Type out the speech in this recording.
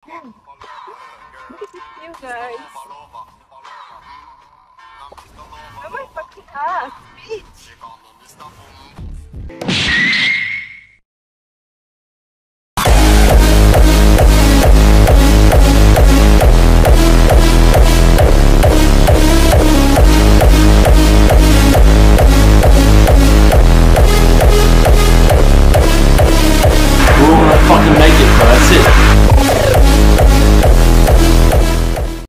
Look at this view, guys. Oh my fucking ass, bitch!